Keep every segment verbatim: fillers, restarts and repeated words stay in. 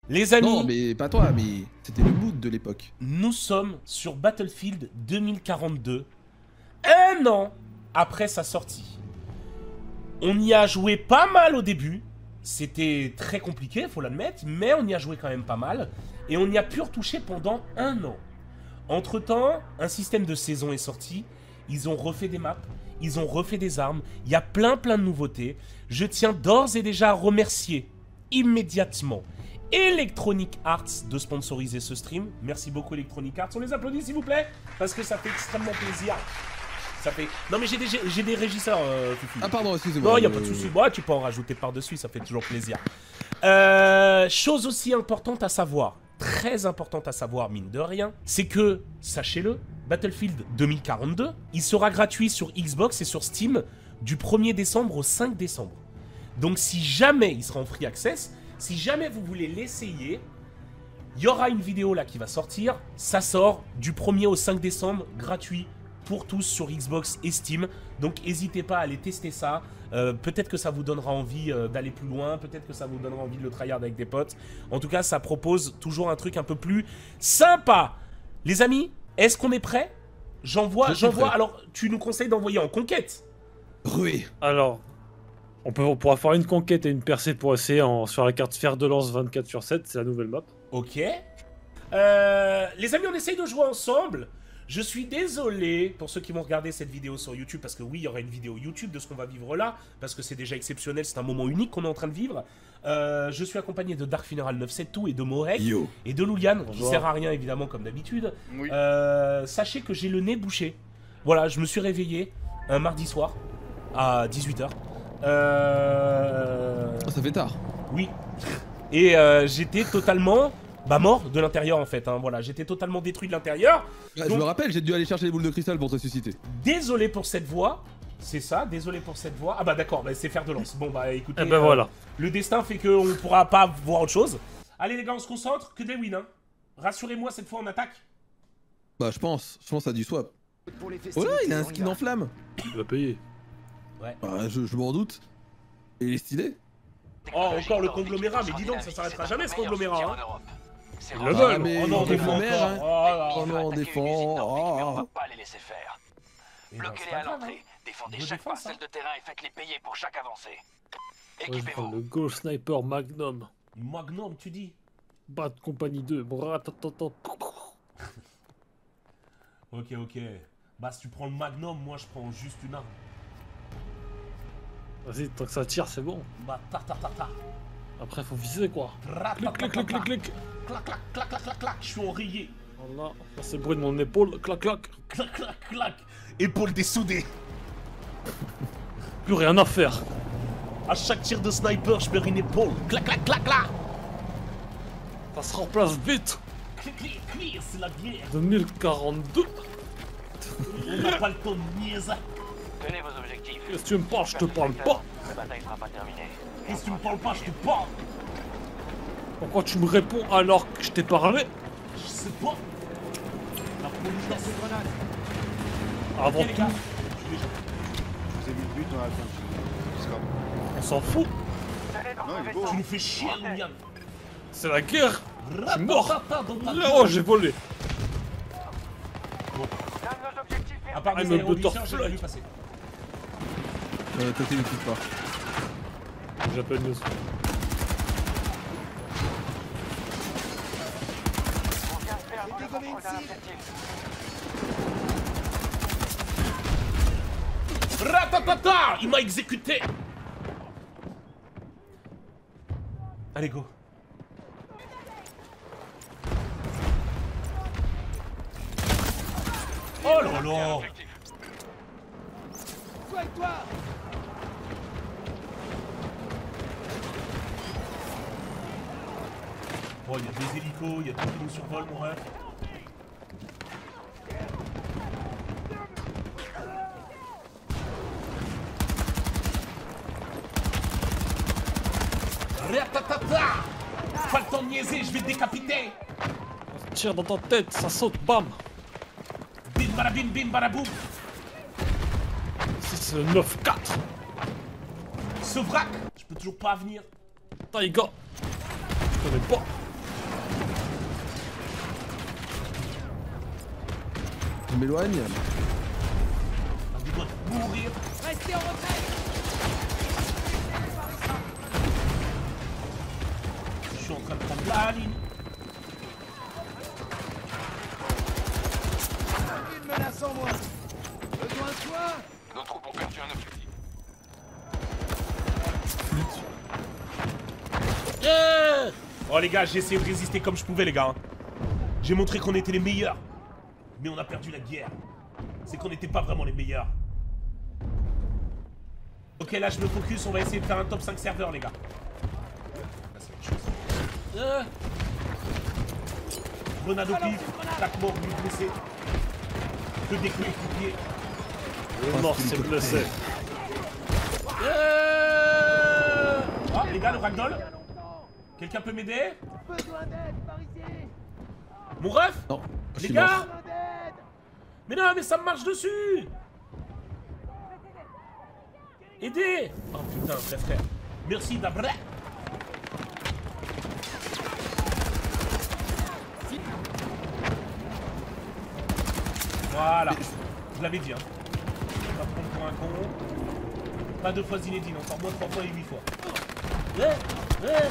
Les amis... Non, mais pas toi, mais c'était le mood de l'époque. Nous sommes sur Battlefield deux mille quarante-deux, un an après sa sortie. On y a joué pas mal au début. C'était très compliqué, faut l'admettre, mais on y a joué quand même pas mal. Et on y a pu retoucher pendant un an. Entre-temps, un système de saison est sorti. Ils ont refait des maps, ils ont refait des armes. Il y a plein plein de nouveautés. Je tiens d'ores et déjà à remercier immédiatement Electronic Arts de sponsoriser ce stream. Merci beaucoup Electronic Arts. On les applaudit s'il vous plaît, parce que ça fait extrêmement plaisir. Ça fait... Non mais j'ai des, j'ai des régisseurs, euh, Fufu. Ah pardon, excusez-moi. Non, il n'y a euh... pas de souci. Bon, tu peux en rajouter par-dessus, ça fait toujours plaisir. Euh, chose aussi importante à savoir, très importante à savoir, mine de rien, c'est que, sachez-le, Battlefield deux mille quarante-deux, il sera gratuit sur Xbox et sur Steam du premier décembre au cinq décembre. Donc si jamais il sera en free access, si jamais vous voulez l'essayer, il y aura une vidéo là qui va sortir. Ça sort du premier au cinq décembre, gratuit pour tous sur Xbox et Steam. Donc n'hésitez pas à aller tester ça. Euh, peut-être que ça vous donnera envie euh, d'aller plus loin. Peut-être que ça vous donnera envie de le tryhard avec des potes. En tout cas, ça propose toujours un truc un peu plus sympa. Les amis, est-ce qu'on est prêt? J'envoie, j'envoie. Alors, tu nous conseilles d'envoyer en conquête? Oui. Alors, on, peut, on pourra faire une conquête et une percée pour essayer en, sur la carte fer de lance vingt-quatre sur sept. C'est la nouvelle map. Ok. Euh, les amis, on essaye de jouer ensemble. Je suis désolé pour ceux qui vont regarder cette vidéo sur YouTube, parce que oui, il y aura une vidéo YouTube de ce qu'on va vivre là, parce que c'est déjà exceptionnel, c'est un moment unique qu'on est en train de vivre. Euh, je suis accompagné de Dark Funeral neuf cent soixante-deux et de Morek, Yo. et de Louliane, qui Bonjour. sert à rien évidemment comme d'habitude. Oui. Euh, sachez que j'ai le nez bouché. Voilà, je me suis réveillé un mardi soir à dix-huit heures. Euh... Oh, ça fait tard. Oui. Et euh, j'étais totalement... Bah mort de l'intérieur en fait, hein, voilà, j'étais totalement détruit de l'intérieur. Ah, je me rappelle, j'ai dû aller chercher les boules de cristal pour te susciter. Désolé pour cette voix, c'est ça, désolé pour cette voix. Ah bah d'accord, bah, c'est fer de lance. Bon bah écoutez, Et ben voilà. le destin fait qu'on ne pourra pas voir autre chose. Allez les gars, on se concentre, que des wins, hein. Rassurez-moi, cette fois on attaque. Bah je pense, je pense à du swap. Oh là, il a un skin en flamme. Il va payer. Ouais. Bah je, je m'en doute. Et il est stylé. Oh, encore le conglomérat, mais dis donc, ça s'arrêtera jamais ce conglomérat, hein. Ils le veulent. mais Oh non, on il défend mère, hein. encore. Oh là. Oh non, on défend. Oh, On oh. va pas les laisser faire. Eh ben, c'est Bloquez-les pas à grave, l'entrée, hein. défendez Je chaque défends, ça. parcelle de terrain et faites-les payer pour chaque avancée. Moi, je prends Équipez-vous. le Go Sniper Magnum. Magnum, tu dis. Bat Compagnie deux. Bratatata. Ok, ok. Bah si tu prends le Magnum, moi je prends juste une arme. Vas-y, tant que ça tire, c'est bon. Bah ta ta ta ta. Après, faut viser quoi. Clic, clic, clic, clic, clic. Clac, clac, clac, clac, clac, clac. Je suis enrayé. Voilà, ça c'est le bruit de mon épaule. Clac, clac. Clac, clac, clac. Épaule dessoudée. Plus rien à faire. À chaque tir de sniper, je perds une épaule. Clac, clac, clac, clac. Ça se remplace vite. Clic, clic, clic, c'est la bière. deux mille quarante-deux. On n'a pas le temps de niaiser. Tenez vos objectifs. Qu'est-ce que tu me parles? Je te parle pas. La bataille sera pas terminée. Et si tu me parles pas, je te parle. Pourquoi tu me réponds alors que je t'ai parlé? Je sais pas. La police dans ses grenades. Avant Ok, les gars. tout, Vous avez mis le but dans la fin. C'est comme... on s'en fout. Non, il est beau. Tu nous fais chier, Liliane. C'est la guerre. Je suis mort. Ratata dans ta Là, oh, j'ai volé. À part I'm des a aéroglisseurs, butterfly. j'ai pas vu passer. Euh, côté l'équipe pas. J'appelle News. On vient de perdre le contrôle d'un objectif. Ratatata! Il m'a exécuté! Allez, go. Oh là là! Bon, il y a des hélicos, il y a tout qui nous survole, mon ref. Ratatata! Pas le temps de niaiser, je vais te décapiter! On se tire dans ta tête, ça saute, bam. Bim barabim bim baraboum! C'est le neuf quatre. Ce vrac! Je peux toujours pas venir. Taïga. Je connais pas. Je m'éloigne. Il doit mourir. Restez en retrait. Je suis en train de prendre la ligne. Une menace en moins. Besoin de toi. Nos troupes ont perdu un objectif. Yeah. Oh les gars, j'ai essayé de résister comme je pouvais les gars. J'ai montré qu'on était les meilleurs. Mais on a perdu la guerre. C'est qu'on n'était pas vraiment les meilleurs. Ok, là je me focus, on va essayer de faire un top cinq serveur les gars. Là c'est quelque chose. Euh. Grenade au pif, tac mort, lui blessé. Que des coéquipiers. Le mort s'est blessé. Euh. Oh les gars, le ragdoll. Quelqu'un peut m'aider? Besoin d'aide par ici. Mon ref? Non, je Les suis gars? mort. Besoin d'aide. Mais non, mais ça me marche dessus! Aidez! Oh putain, vrai frère. Merci d'abra. Voilà. Je l'avais dit, hein. On va prendre pour un con. Pas deux fois Zinedine, encore moins trois fois et huit fois. Ouais, ouais.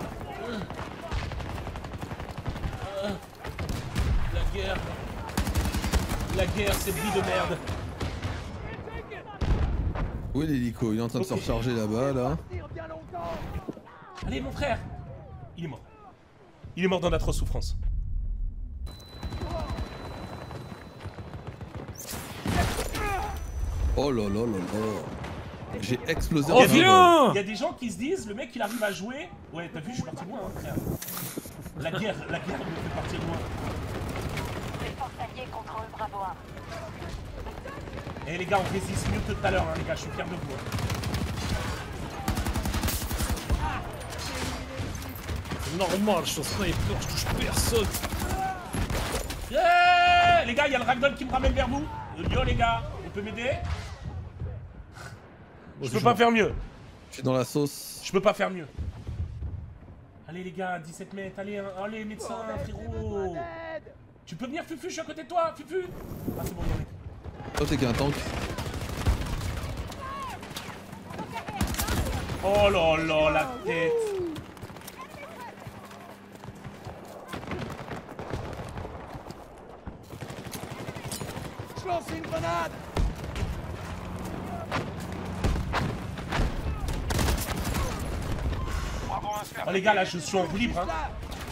La guerre. La guerre, c'est vie de merde. Où est l'hélico? Il est en train de se Ok. recharger là-bas, là. Tire bien longtemps. Allez, mon frère. Il est mort. Il est mort dans d'atroces souffrances. Oh là là là là. J'ai explosé Oh, en viens! vol. Il y a des gens qui se disent, le mec il arrive à jouer. Ouais, t'as vu, je suis parti loin, hein, frère. La guerre, la guerre me fait partir loin. Les forces alliées contrôlent Bravo un. Eh les gars, on résiste mieux que tout à l'heure, hein, les gars, je suis fier de vous. Hein. Normal, je suis sniper, je touche personne. Yeah les gars, il y a le ragdoll qui me ramène vers vous. Yo les gars, on peut m'aider? Je peux pas faire mieux. Je suis dans la sauce. Je peux pas faire mieux. Allez les gars, dix-sept mètres, allez, hein, allez médecin, J'ai besoin frérot. d'aide. Tu peux venir Fufu, je suis à côté de toi, Fufu. Ah c'est bon, j'en ai. Toi, t'es qu'un tank. Oh là là, la tête. Je lance une grenade. Bravo un se faire Oh les gars, là je suis en roue libre. Hein. Là.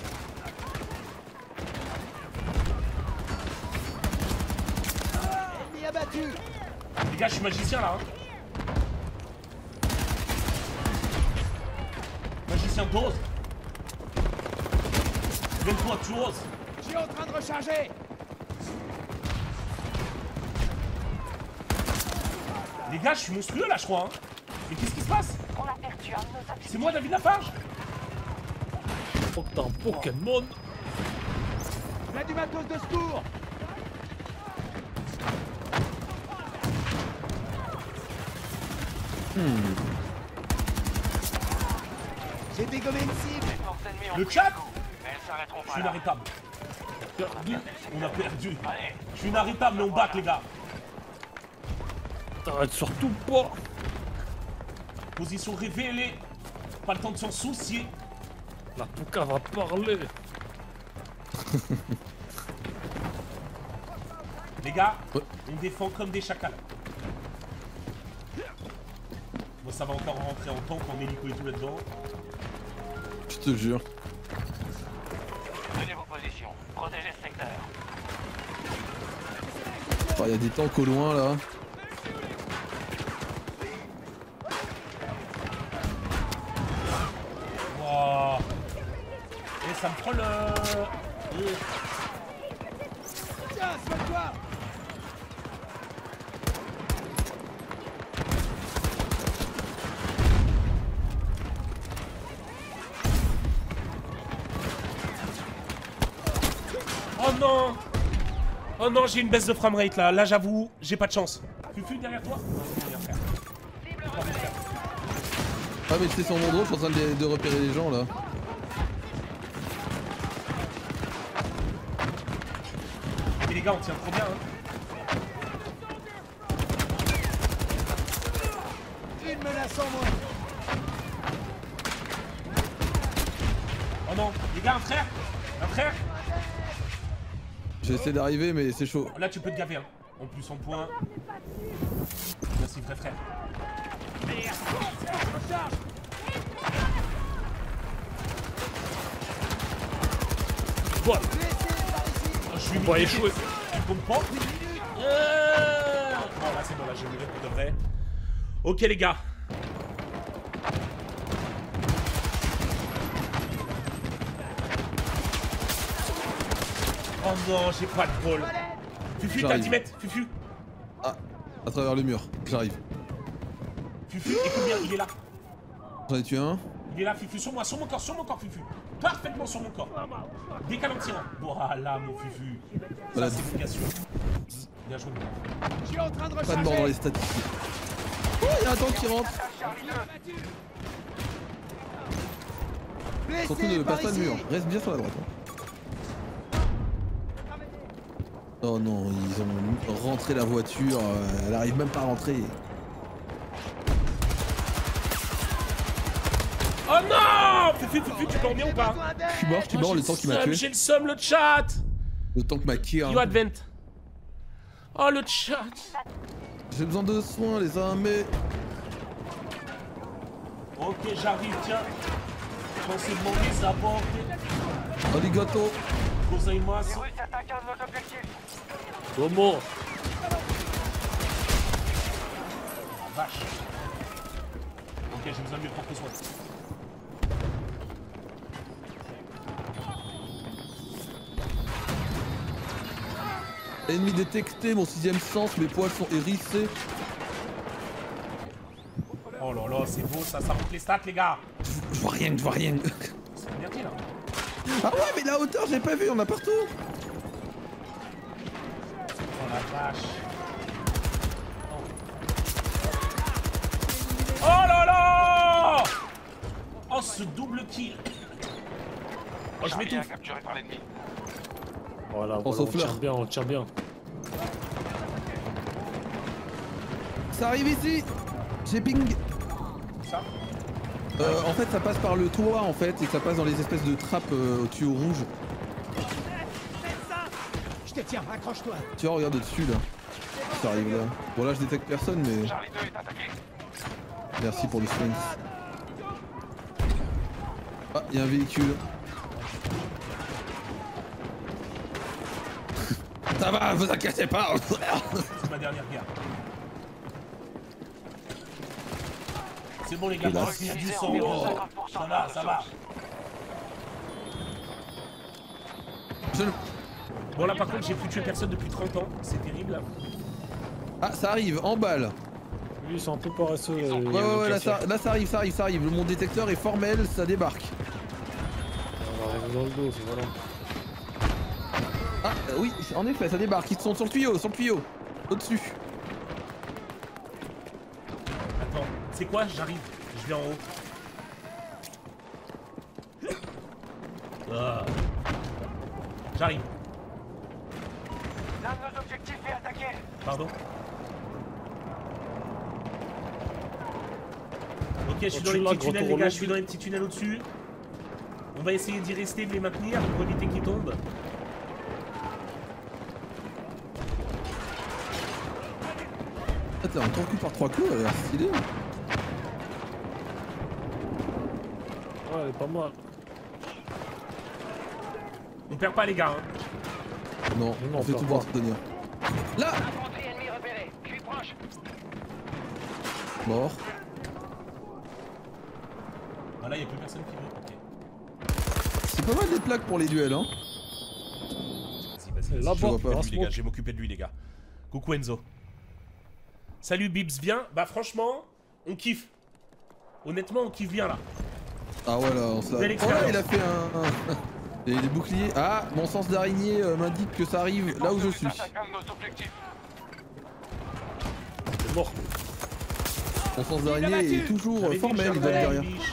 Ennemi abattu. Les gars, je suis magicien là. Hein. Magicien d'ose. Viens-toi, tu oses. Je suis en train de recharger. Les gars, je suis monstrueux là, je crois. Hein. Mais qu'est-ce qui se passe? On a perdu un de nos objectifs. C'est moi, David Lafarge? Faut que t'as un Pokémon. Là du matos de secours. J'ai dégommé une cible. Les forces ennemies ont Le pris chat? le coup. Mais elles s'arrêteront Je pas suis là. inarrêtable. Perdu. On a perdu. Allez, Je suis inarrêtable, mais on back, les gars. T'arrêtes surtout pas. Position révélée. Pas le temps de s'en soucier. La Pouka va parler. Les gars, Ouais. on défend comme des chacals. Bon, ça va encore rentrer en tank, en hélico et tout là-dedans. Je te jure. tenez vos positions. Protégez ce secteur. Oh, il y a des tanks au loin, là. Wow. Et ça me prend le... Euh. Tiens, soigne-toi. Oh non. Oh non, j'ai une baisse de framerate là. Là, j'avoue, j'ai pas de chance. Fufu derrière toi? Non, c'est derrière, frère. Pas bon, frère. Ah, mais c'est sur mon drone, je suis en train de, de repérer les gens, là. Mais les gars, on tient trop bien. Hein. Une menace en moins. Oh non, les gars, un frère Un frère J'essaie d'arriver, mais c'est chaud. Là, tu peux te gaver, hein. En plus, en point. Merci, vrai frère. Recharge. Bon, Je suis on va échouer. Tu comprends euh... Bon, là, c'est bon, là, j'ai mouru pour de vrai. Ok, les gars. Oh non, j'ai pas de bol. Fufu, t'as J'arrive. dix mètres, Fufu. Ah, à travers le mur, j'arrive. Fufu, écoute bien, il est là. J'en ai tué un. Il est là, Fufu, sur moi, sur mon corps, sur mon corps, Fufu. Parfaitement sur mon corps. Décale en tirant. Voilà, mon Fufu. Ça, Voilà. c'est efficace. Bien joué. Je suis en train de Pas de mort dans les recharger. statistiques. Oh, y'a un tank qui rentre. Surtout ne Blessé par passe pas de ici. mur. Reste bien sur la droite. hein. Oh non, ils ont rentré la voiture. euh, Elle arrive même pas à rentrer. Oh non Fufu, Fufu, tu peux en venir ou pas? Besoin d'aide. Je suis mort, je suis mort, le tank qui m'a tué. J'ai le seum, le chat. Le tank m'a kill. Yo, Advent. Oh, le chat. J'ai besoin de soins, les amis. Ok, j'arrive, tiens. Pensez demander sa porte. Arigato. Gozaimasu. Les Russes attaquent un de nos objectifs. comment? Vache. Ok, j'ai besoin de mieux prendre soin. Ennemi détecté, mon sixième sens, mes poils sont hérissés. Oh là là, c'est beau ça, ça monte les stats, les gars. Je vois rien, je vois rien. C'est bien dit là. Ah ouais, mais la hauteur, j'ai pas vu, on a partout. Oh la vache. Oh, oh là là. Oh, ce double kill. Oh, je Charlie m'étouffe. est capturé par l'ennemi. Voilà, On voilà, on souffleur. tire bien, on tire bien. Ça arrive ici. J'ai ping. Ça. Euh, en fait, ça passe par le toit, en fait, et ça passe dans les espèces de trappes euh, au tuyau rouge. Je te tiens, accroche-toi. Tu vois, regarde dessus là. Ça arrive là. Bon, là, je détecte personne, mais Charlie deux est attaqué. merci pour le swing. Ah, il y a un véhicule. Ça va, vous inquiétez pas. C'est ma dernière guerre. C'est bon les gars, Hélas. il y a du sang. Oh, ça va, ça va. Je... Bon là par contre j'ai plus tué personne depuis trente ans, c'est terrible. Ah, ça arrive, en balle. Lui, ils sont un peu paresseux. Ouais, ouais, ouais, là ça, là ça arrive, ça arrive, ça arrive. Mon détecteur est formel, ça débarque. On va arriver dans le dos, c'est voilà. Ah, euh, oui, en effet, ça débarque. Ils sont sur le tuyau, sur le tuyau. Au-dessus. Attends, c'est quoi? J'arrive, je vais en haut. Ah. J'arrive, L'un de nos objectifs est attaqué. pardon. Ok, je suis dans les Au-dessus, là, petits gros tunnels tour les gars, au je suis dans les petits tunnels au-dessus. On va essayer d'y rester, de les maintenir pour éviter qu'ils tombent. Ah, t'es encore cul par trois coups, elle a l'air stylée. Ouais, elle est pas mal. On perd pas les gars, hein. Non, Non, on fait pas tout pas. pour se tenir. Là, Infanterie ennemie repérée. Je suis proche. mort. Ah là, y a plus personne qui veut. Ok. C'est pas mal des plaques pour les duels, hein. Vas-y, vas-y, vas-y. Là-bas, Je vais m'occuper un de lui, les gars. smoke. Je vais m'occuper de lui, les gars. Coucou Enzo. Salut Bibs, bien. Bah franchement, on kiffe. Honnêtement, on kiffe bien là. Ah ouais, là, on se la... Belle Oh expérience. là, il a fait un... un- Et les boucliers. Ah, mon sens d'araignée euh, m'indique que ça arrive là où je suis. Attaque un de nos objectifs. C'est mort. Mon sens d'araignée est toujours J'avais dit, formel, je il suis doit être un derrière. biche.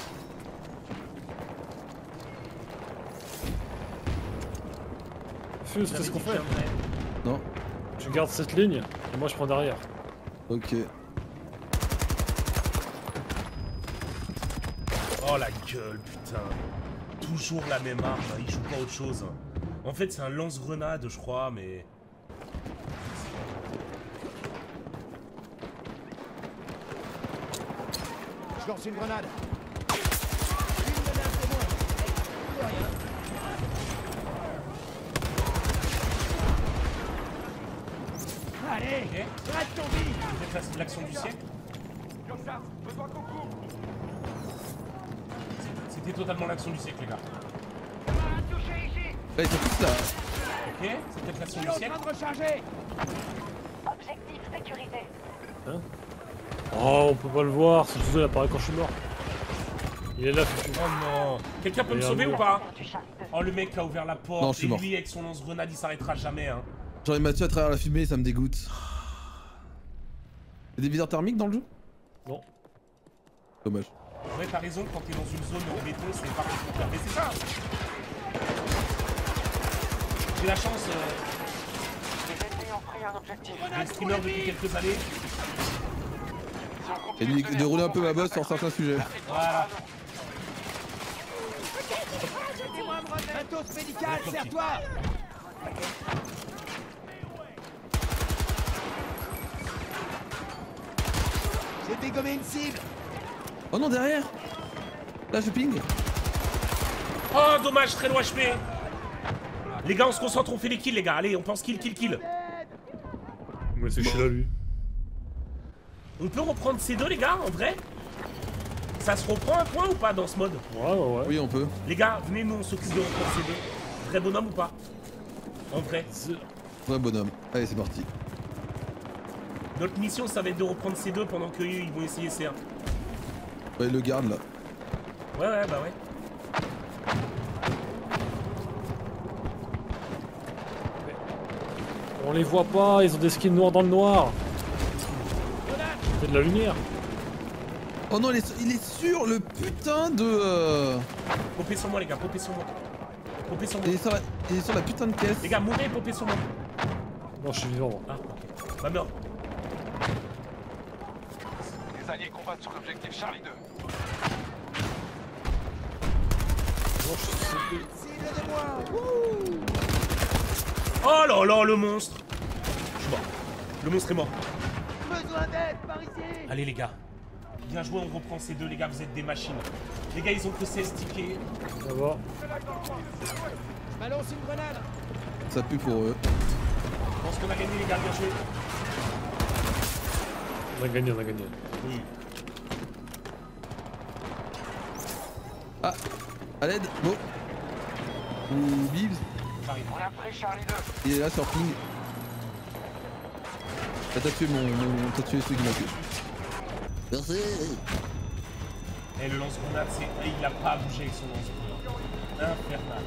Fuse, J'avais c'est ce qu'on dit, fait. je viendrais. Non, Tu gardes cette ligne et moi je prends derrière. ok. Oh la gueule, putain. Toujours la même arme, il joue pas autre chose. En fait, c'est un lance-grenade, je crois, mais... Je lance une grenade. Allez, Ok. rate ton vie. Peut-être l'action du siècle. Urgence, besoin qu'on court. C'était totalement l'action du siècle, les gars. Un touché ici. Là, ils sont tous là. Ok, c'est peut-être l'action Je du suis en siècle. train de recharger. Objectif sécurisé. Oh, on peut pas le voir, c'est tout il apparaît quand je suis mort. Il est là, Fufu. Oh non. Quelqu'un peut me Et un sauver mur. ou pas? Du Charlie deux. Oh, le mec qui a ouvert la porte. Non, je suis et mort. lui, avec son lance-grenade, il s'arrêtera jamais, hein. J'en ai Mathieu à travers la fumée, ça me dégoûte. Y'a des viseurs thermiques dans le jeu? Non. Dommage. Ouais, t'as raison, quand t'es dans une zone en béton, c'est parfait pour faire. Mais c'est ça. J'ai la chance, euh, Les ennemis ont pris un objectif. d'être streamer depuis quelques années. Si on Et continue de, de rouler un peu ma bosse sur certains sujets. Voilà. Matos médical, serre-toi. J'ai dégommé une cible. Oh non, derrière! Là, je ping. Oh, dommage, très loin H P. Les gars, on se concentre, on fait les kills, les gars. Allez, on pense kill, kill, kill. Mais c'est chez là, lui. On peut reprendre ces deux, les gars, en vrai? Ça se reprend un point ou pas dans ce mode? Ouais, ouais, ouais. Oui, on peut. Les gars, venez, nous, on s'occupe de reprendre ces deux. Vrai bonhomme ou pas? En vrai. C'est- Ouais, bonhomme. Allez, c'est parti. Notre mission, ça va être de reprendre ces deux pendant qu'eux, ils vont essayer C un. Ouais, le garde là. Ouais, ouais, bah ouais. On les voit pas, ils ont des skins noirs dans le noir. C'est de la lumière. Oh non, il est, il est sur le putain de. Euh... Popez sur moi, les gars, popez sur moi. Popez sur moi. Il, est sur la, il est sur la putain de caisse. Les gars, mourrez, popez sur moi. Non, je suis vivant, moi. Ah, ok. Bah merde. Les alliés combattent sur l'objectif Charlie deux. Non, je suis... Cible de moi. Wouh. Oh là là, le monstre. Je suis mort. Le monstre est mort. Besoin d'aide par ici. Allez, les gars. Bien joué, on reprend ces deux, les gars, vous êtes des machines. Les gars, ils ont que seize tickets. Ça va. Je balance une grenade. Ça pue pour eux. Je pense qu'on a gagné, les gars, bien joué. On a gagné, on a gagné. Oui. Ah, à l'aide, bon. Ou Bibs, J'arrive. On a pris Charlie deux. il est là sur ping. Ah, t'as tué mon. mon t'as tué celui qui m'a tué. Merci. Et le lance-grenade, c'est. Et il a pas bougé avec son lance-grenade.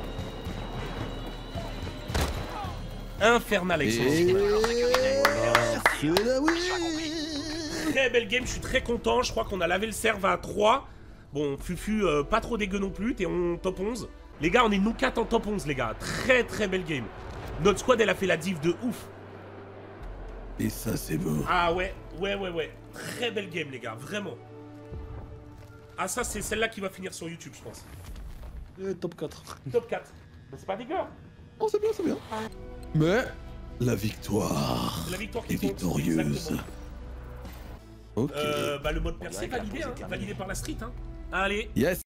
Infernal. Infernal avec son Et. lance-grenade. C'est la oui. Très belle game, je suis très content. Je crois qu'on a lavé le serve à trois. Bon, Fufu, euh, pas trop dégueu non plus. T'es en top onze. Les gars, on est nous quatre en top onze, les gars. Très très belle game. Notre squad, elle a fait la div de ouf. Et ça, c'est beau. Ah ouais, ouais, ouais, ouais. Très belle game, les gars, vraiment. Ah, ça, c'est celle-là qui va finir sur YouTube, je pense. Et top quatre. Top quatre. Mais c'est pas dégueu. Hein. Oh, c'est bien, c'est bien. Mais. La victoire. C'est la victoire qui est compte, victorieuse. exactement. Ok. Euh, bah, le mode percé validé, hein, validé par la street. Hein. Allez. Yes.